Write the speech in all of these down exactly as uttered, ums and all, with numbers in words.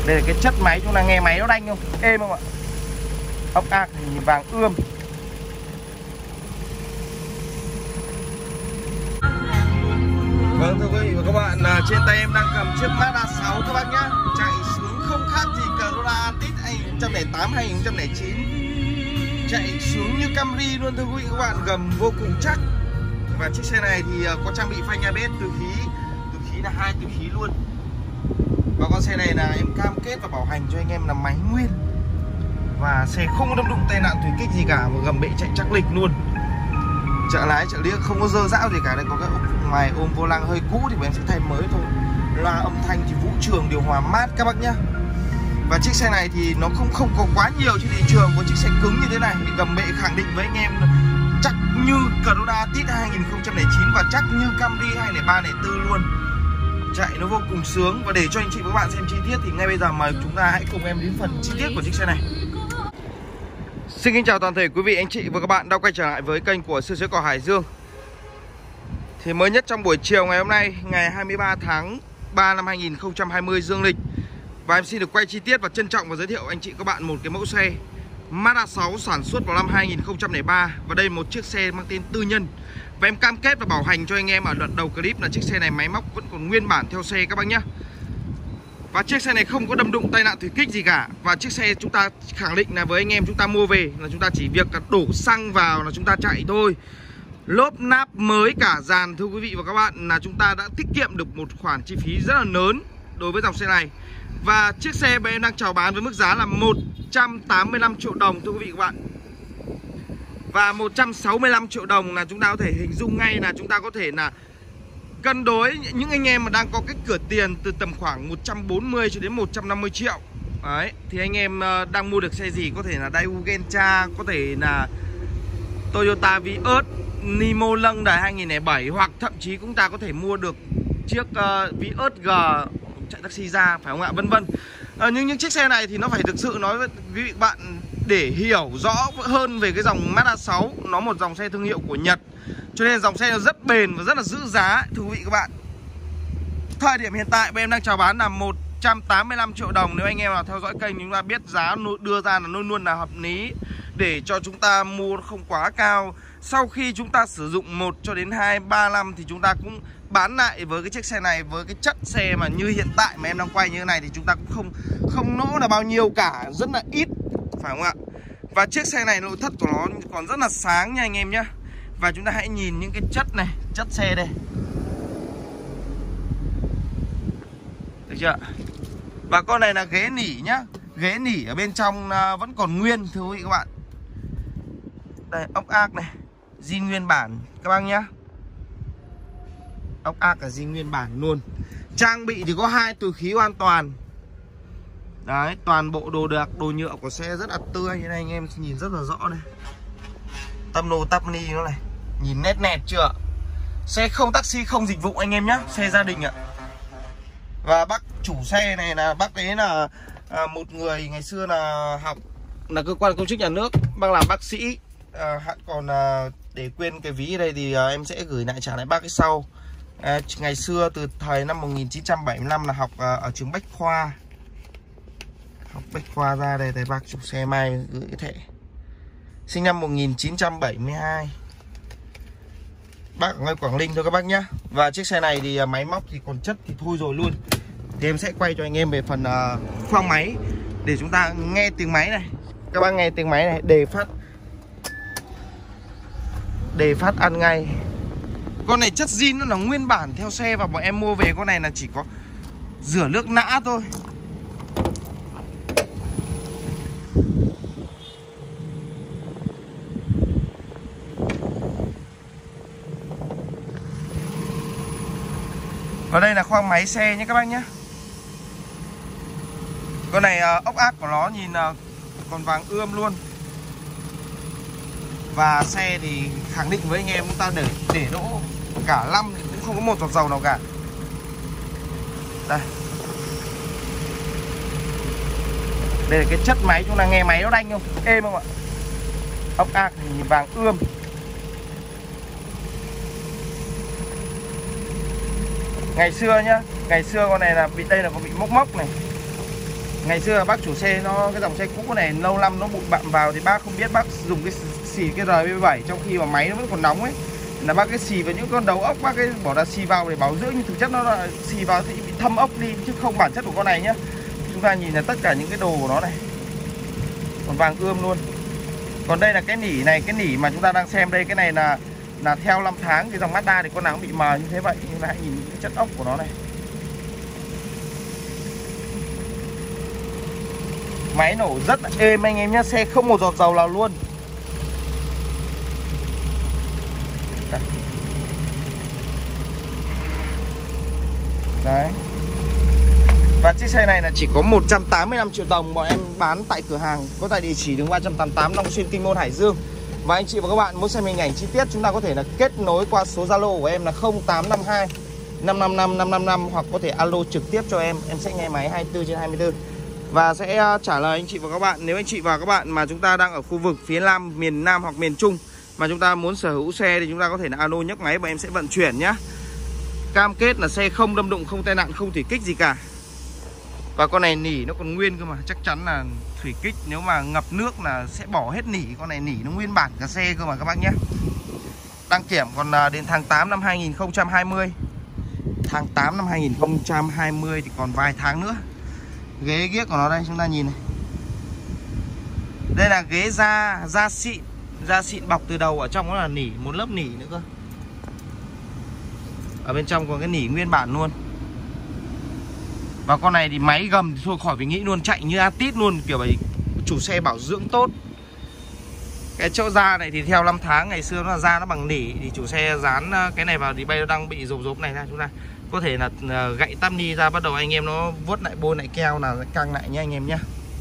Đây là cái chất máy, chúng ta nghe máy nó đanh không? Êm không ạ? Ốc ác thì vàng ươm. Vâng, thưa quý vị và các bạn, trên tay em đang cầm chiếc Mazda sáu các bác nhá. Chạy xuống không khác gì Corolla Altis hai không không tám hai không không chín. Chạy xuống như Camry luôn thưa quý vị các bạn, gầm vô cùng chắc. Và chiếc xe này thì có trang bị phanh a bê ét từ khí, từ khí là hai từ khí luôn. Và con xe này là em cam kết và bảo hành cho anh em là máy nguyên. Và xe không có đâm đụng tai nạn thủy kích gì cả, và gầm bệ chạy chắc lịch luôn. Trợ lái, trợ liếc không có dơ dão gì cả. Đây có cái ngoài ôm vô lăng hơi cũ thì em sẽ thay mới thôi. Loa âm thanh thì vũ trường, điều hòa mát các bác nhá. Và chiếc xe này thì nó không không có quá nhiều trên thị trường của chiếc xe cứng như thế này. Gầm bệ khẳng định với anh em chắc như Corolla Altis hai không không chín và chắc như Camry hai không ba không bốn luôn. Chạy nó vô cùng sướng. Và để cho anh chị và các bạn xem chi tiết thì ngay bây giờ mời chúng ta hãy cùng em đến phần chi tiết của chiếc xe này. Xin kính chào toàn thể quý vị, anh chị và các bạn đã quay trở lại với kênh của Sửa Chữa Cỏ Hải Dương. Thì mới nhất trong buổi chiều ngày hôm nay, ngày hai mươi ba tháng ba năm hai nghìn không trăm hai mươi dương lịch, và em xin được quay chi tiết và trân trọng và giới thiệu anh chị các bạn một cái mẫu xe Mazda sáu sản xuất vào năm hai nghìn không trăm lẻ ba. Và đây là một chiếc xe mang tên tư nhân. Và em cam kết và bảo hành cho anh em ở đoạn đầu clip là chiếc xe này máy móc vẫn còn nguyên bản theo xe các bác nhé. Và chiếc xe này không có đâm đụng tai nạn thủy kích gì cả. Và chiếc xe chúng ta khẳng định là với anh em chúng ta mua về là chúng ta chỉ việc là đổ xăng vào là chúng ta chạy thôi. Lốp náp mới cả dàn thưa quý vị và các bạn, là chúng ta đã tiết kiệm được một khoản chi phí rất là lớn đối với dòng xe này. Và chiếc xe bên em đang chào bán với mức giá là một trăm tám mươi lăm triệu đồng thưa quý vị và các bạn. Và một trăm sáu mươi lăm triệu đồng là chúng ta có thể hình dung ngay là chúng ta có thể là cân đối những anh em mà đang có cái cửa tiền từ tầm khoảng một trăm bốn mươi cho đến một trăm năm mươi triệu. Đấy, thì anh em đang mua được xe gì, có thể là Daewoo Gentra, có thể là Toyota Vios, Nimo Lăng đời hai nghìn không trăm lẻ bảy, hoặc thậm chí chúng ta có thể mua được chiếc uh, Vios G chạy taxi ra, phải không ạ, vân vân. À, nhưng những chiếc xe này thì nó phải thực sự nói với quý vị bạn để hiểu rõ hơn về cái dòng Mazda sáu. Nó một dòng xe thương hiệu của Nhật, cho nên dòng xe nó rất bền và rất là giữ giá thưa quý vị các bạn. Thời điểm hiện tại bên em đang chào bán là một trăm tám mươi lăm triệu đồng. Nếu anh em nào theo dõi kênh chúng ta biết giá đưa ra là luôn luôn là hợp lý, để cho chúng ta mua không quá cao. Sau khi chúng ta sử dụng một cho đến hai ba năm thì chúng ta cũng bán lại với cái chiếc xe này, với cái chất xe mà như hiện tại mà em đang quay như thế này, thì chúng ta cũng không không nỗ là bao nhiêu cả, rất là ít, phải không ạ? Và chiếc xe này nội thất của nó còn rất là sáng nha anh em nhé. Và chúng ta hãy nhìn những cái chất này, chất xe đây, được chưa? Và con này là ghế nỉ nhá. Ghế nỉ ở bên trong vẫn còn nguyên thưa quý vị các bạn. Đây, ốc ác này, zin nguyên bản các bác nhá. Ốc ác là zin nguyên bản luôn. Trang bị thì có hai túi khí hoàn toàn. Đấy, toàn bộ đồ đạc, đồ nhựa của xe rất là tươi. Như này anh em nhìn rất là rõ này. Tâm nô tắp ni nó này, nhìn nét nét chưa? Xe không taxi, không dịch vụ anh em nhá, xe gia đình ạ. Và bác chủ xe này là bác ấy là à, một người ngày xưa là học là cơ quan công chức nhà nước, bác làm bác sĩ. À, còn à, để quên cái ví ở đây thì à, em sẽ gửi lại trả lại bác cái sau. À, ngày xưa từ thời năm một nghìn chín trăm bảy mươi lăm là học à, ở trường Bách Khoa. Học Bách Khoa ra đây, đây bác chủ xe may gửi cái thẻ. Sinh năm một nghìn chín trăm bảy mươi hai. Bác ở ngay Quảng Ninh thôi các bác nhá. Và chiếc xe này thì máy móc thì còn chất thì thôi rồi luôn. Thì em sẽ quay cho anh em về phần uh, khoang máy để chúng ta nghe tiếng máy này. Các bác nghe tiếng máy này, đề phát Đề phát ăn ngay. Con này chất zin nó là nguyên bản theo xe, và bọn em mua về con này là chỉ có rửa nước nã thôi. Và đây là khoang máy xe nhé các bác nhé. Con này uh, ốc ác của nó nhìn uh, còn vàng ươm luôn. Và xe thì khẳng định với anh em chúng ta để để đỗ cả năm thì cũng không có một giọt dầu nào cả. Đây. Đây là cái chất máy, chúng ta nghe máy nó đanh không? Êm không ạ? Ốc ác thì vàng ươm. Ngày xưa nhá, ngày xưa con này là bị đây là có bị mốc mốc này. Ngày xưa bác chủ xe nó cái dòng xe cũ này lâu năm nó bụi bặm vào thì bác không biết, bác dùng cái xì cái R B bảy trong khi mà máy nó vẫn còn nóng ấy, là bác cái xì vào những con đầu ốc, bác cái bỏ ra xì vào để bảo dưỡng, nhưng thực chất nó là xì vào thì bị thâm ốc đi chứ không bản chất của con này nhá. Chúng ta nhìn là tất cả những cái đồ của nó này còn vàng ươm luôn. Còn đây là cái nỉ này, cái nỉ mà chúng ta đang xem đây, cái này là là theo năm tháng thì dòng Mazda thì con nào cũng bị mờ như thế vậy, nhưng mà hãy nhìn những cái chất ốc của nó này. Máy nổ rất là êm anh em nhé, xe không một giọt dầu nào luôn. Đấy. Và chiếc xe này là chỉ có một trăm tám mươi lăm triệu đồng, bọn em bán tại cửa hàng có tại địa chỉ đường ba trăm tám mươi tám Long Xuyên, Kinh Môn, Hải Dương. Và anh chị và các bạn muốn xem hình ảnh chi tiết, chúng ta có thể là kết nối qua số Zalo của em là không tám năm hai năm năm năm năm năm năm, hoặc có thể alo trực tiếp cho em, em sẽ nghe máy hai mươi tư trên hai mươi tư và sẽ trả lời anh chị và các bạn. Nếu anh chị và các bạn mà chúng ta đang ở khu vực phía Nam, miền Nam hoặc miền Trung mà chúng ta muốn sở hữu xe thì chúng ta có thể là alo nhấc máy và em sẽ vận chuyển nhá. Cam kết là xe không đâm đụng, không tai nạn, không thủy kích gì cả. Và con này nỉ nó còn nguyên cơ mà, chắc chắn là thủy kích nếu mà ngập nước là sẽ bỏ hết nỉ. Con này nỉ nó nguyên bản cả xe cơ mà các bác nhé. Đăng kiểm còn đến tháng tám năm hai nghìn không trăm hai mươi. Tháng tám năm hai nghìn không trăm hai mươi thì còn vài tháng nữa. Ghế ghiếc của nó đây chúng ta nhìn này. Đây là ghế da, da xịn, da xịn bọc từ đầu, ở trong nó là nỉ, một lớp nỉ nữa cơ. Ở bên trong còn cái nỉ nguyên bản luôn. Và con này thì máy gầm thì thôi khỏi phải nghĩ luôn, chạy như Atit luôn, kiểu vậy, chủ xe bảo dưỡng tốt. Cái chỗ da này thì theo năm tháng, ngày xưa nó là da nó bằng nỉ thì chủ xe dán cái này vào thì bây giờ đang bị rộp rộp này ra, chúng ta có thể là gậy tăm ni ra, bắt đầu anh em nó vuốt lại bôi lại keo là căng lại nha anh em nhé.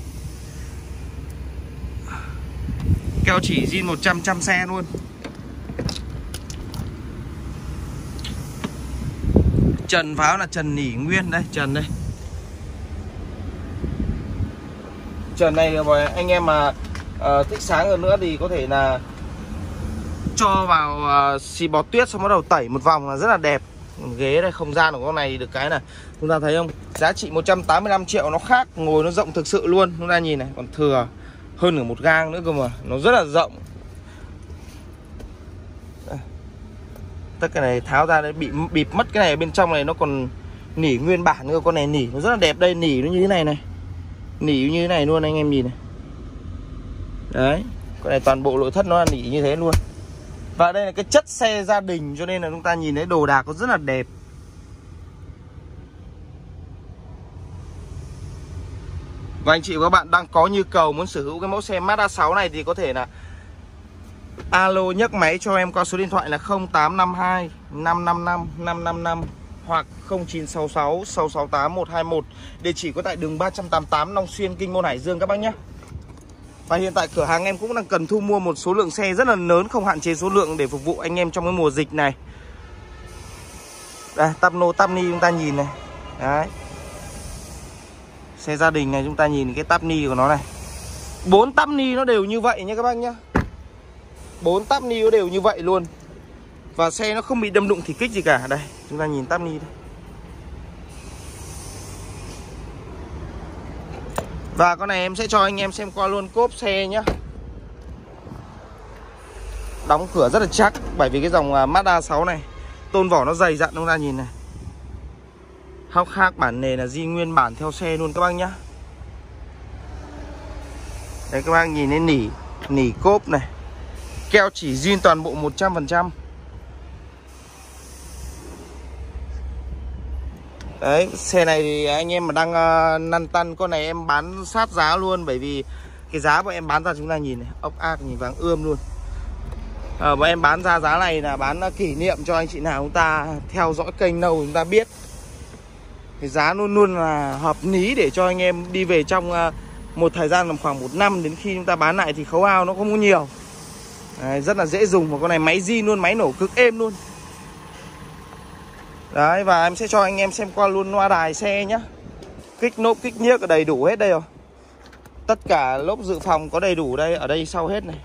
Keo chỉ zin một trăm trăm xe luôn. Trần pháo là trần nỉ nguyên đây, trần đây. Trần này anh em mà uh, thích sáng hơn nữa thì có thể là cho vào uh, xì bọt tuyết xong bắt đầu tẩy một vòng là rất là đẹp. Ghế đây, không gian của con này được cái là chúng ta thấy không, giá trị một trăm tám mươi lăm triệu, nó khác, ngồi nó rộng thực sự luôn. Chúng ta nhìn này, còn thừa hơn nửa một gang nữa cơ mà, nó rất là rộng. Tất cả này tháo ra đấy, bị bịp mất cái này ở bên trong này, nó còn nỉ nguyên bản nữa. Con này nỉ nó rất là đẹp đây, nỉ nó như thế này này, nỉ như thế này luôn anh em nhìn này. Đấy, con này toàn bộ nội thất nó là nỉ như thế luôn. Và đây là cái chất xe gia đình, cho nên là chúng ta nhìn thấy đồ đạc nó rất là đẹp. Và anh chị và các bạn đang có nhu cầu muốn sở hữu cái mẫu xe Mazda sáu này thì có thể là alo nhấc máy cho em qua số điện thoại là không tám năm hai năm năm năm năm năm năm hoặc không chín sáu sáu sáu sáu tám một hai một. Địa chỉ có tại đường ba trăm tám mươi tám Long Xuyên, Kinh Môn, Hải Dương các bác nhé. Và hiện tại cửa hàng em cũng đang cần thu mua một số lượng xe rất là lớn, không hạn chế số lượng, để phục vụ anh em trong cái mùa dịch này. Đây, Tamno, Tamni chúng ta nhìn này. Đấy. Xe gia đình này chúng ta nhìn cái Tamni của nó này. Bốn Tamni nó đều như vậy nhé các bác nhé. Bốn Tamni nó đều như vậy luôn. Và xe nó không bị đâm đụng thì kích gì cả. Đây, chúng ta nhìn Tamni đây. Và con này em sẽ cho anh em xem qua luôn cốp xe nhé. Đóng cửa rất là chắc, bởi vì cái dòng Mazda sáu này tôn vỏ nó dày dặn, chúng ta nhìn này. Hóc khác bản nề là zin nguyên bản theo xe luôn các bác nhé. Đấy các bác nhìn thấy nỉ, nỉ cốp này. Keo chỉ zin toàn bộ một trăm phần trăm. Đấy, xe này thì anh em mà đang uh, năn tăn, con này em bán sát giá luôn, bởi vì cái giá bọn em bán ra chúng ta nhìn này, ốc ác nhìn vàng ươm luôn. À, bọn em bán ra giá này là bán uh, kỷ niệm cho anh chị nào chúng ta theo dõi kênh lâu chúng ta biết. Cái giá luôn luôn là hợp lý để cho anh em đi về trong uh, một thời gian tầm khoảng một năm, đến khi chúng ta bán lại thì khấu hao nó không có nhiều. Đấy, rất là dễ dùng, và con này máy zin luôn, máy nổ cực êm luôn. Đấy, và em sẽ cho anh em xem qua luôn loa đài xe nhá. Kích nốp, kích nhiếc ở đầy đủ hết đây rồi. Tất cả lốp dự phòng có đầy đủ đây, ở đây sau hết này.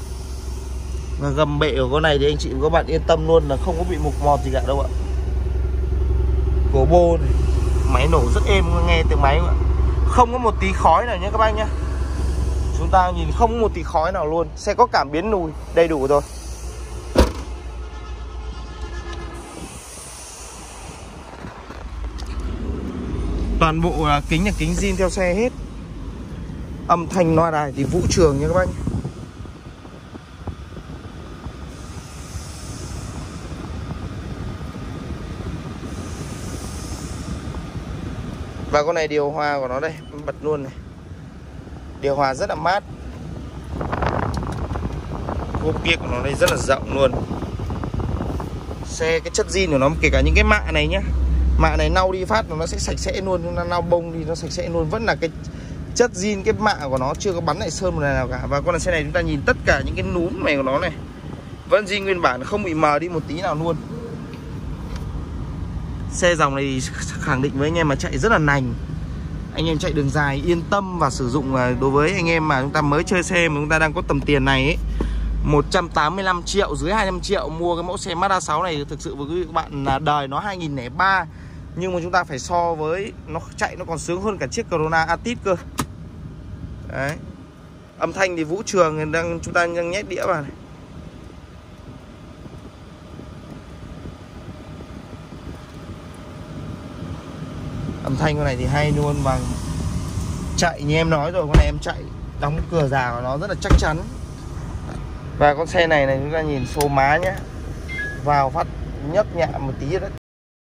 Và gầm bệ của con này thì anh chị và các bạn yên tâm luôn là không có bị mục mọt gì cả đâu ạ. turbo này. Máy nổ rất êm, nghe tiếng máy không có một tí khói nào nhé các bác nhé. Chúng ta nhìn không có một tí khói nào luôn. Xe có cảm biến lùi đầy đủ rồi. Toàn bộ là kính là kính zin theo xe hết. Âm thanh loa đài thì vũ trường nha các bác. Và con này điều hòa của nó đây, bật luôn này. Điều hòa rất là mát. Cốp kia của nó đây rất là rộng luôn. Xe cái chất zin của nó, kể cả những cái mạ này nhá, mạ này lau đi phát nó sẽ sạch sẽ luôn. Chúng ta lau bông đi nó sạch sẽ luôn. Vẫn là cái chất zin, cái mạ của nó chưa có bắn lại sơn một này nào cả. Và con xe này chúng ta nhìn tất cả những cái núm này của nó này vẫn zin nguyên bản, không bị mờ đi một tí nào luôn. Xe dòng này khẳng định với anh em mà chạy rất là nành. Anh em chạy đường dài yên tâm và sử dụng. Đối với anh em mà chúng ta mới chơi xe mà chúng ta đang có tầm tiền này ấy, một trăm tám mươi lăm triệu, dưới hai trăm triệu mua cái mẫu xe Mazda sáu này, thực sự với quý vị các bạn là đời nó hai nghìn lẻ ba. Nhưng mà chúng ta phải so với nó chạy nó còn sướng hơn cả chiếc Corona Altis cơ. Đấy. Âm thanh thì vũ trường đang chúng ta đang nhét đĩa vào này. Âm thanh con này thì hay luôn. Và chạy như em nói rồi, con này em chạy đóng cửa già của nó rất là chắc chắn. Và con xe này này chúng ta nhìn số má nhé, vào phát nhấp nhẹ một tí đấy.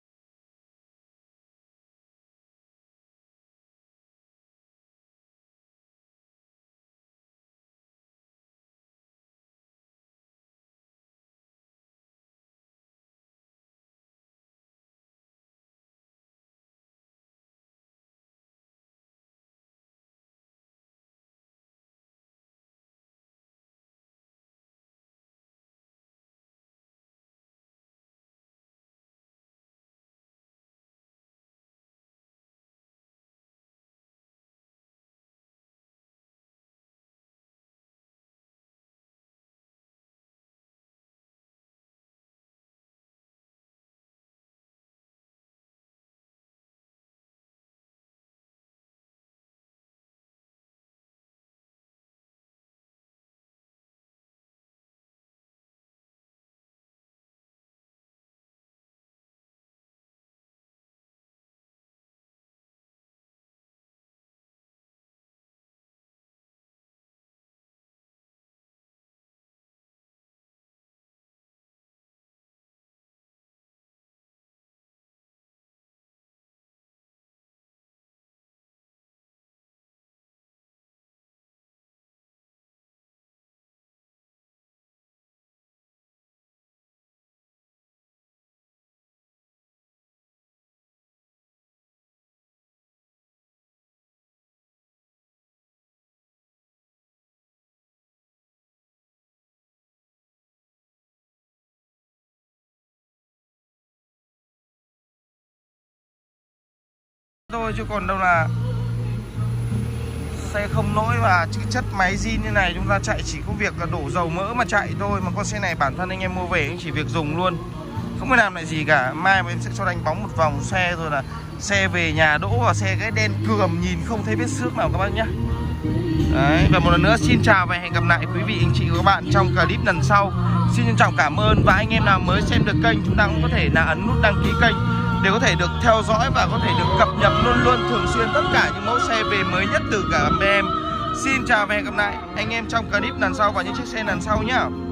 Thôi chứ còn đâu là xe không lỗi. Và cái chất máy zin như này chúng ta chạy chỉ có việc là đổ dầu mỡ mà chạy thôi. Mà con xe này bản thân anh em mua về chỉ việc dùng luôn, không phải làm lại gì cả. Mai mà em sẽ cho đánh bóng một vòng xe rồi là xe về nhà đỗ vào xe cái đen cườm, nhìn không thấy vết xước nào các bác nhé. Đấy, và một lần nữa xin chào và hẹn gặp lại quý vị anh chị và các bạn trong clip lần sau. Xin trân trọng cảm ơn. Và anh em nào mới xem được kênh, chúng ta cũng có thể là ấn nút đăng ký kênh để có thể được theo dõi và có thể được cập nhật luôn luôn thường xuyên tất cả những mẫu xe về mới nhất từ cả bê em. Xin chào và hẹn gặp lại anh em trong clip lần sau và những chiếc xe lần sau nhé.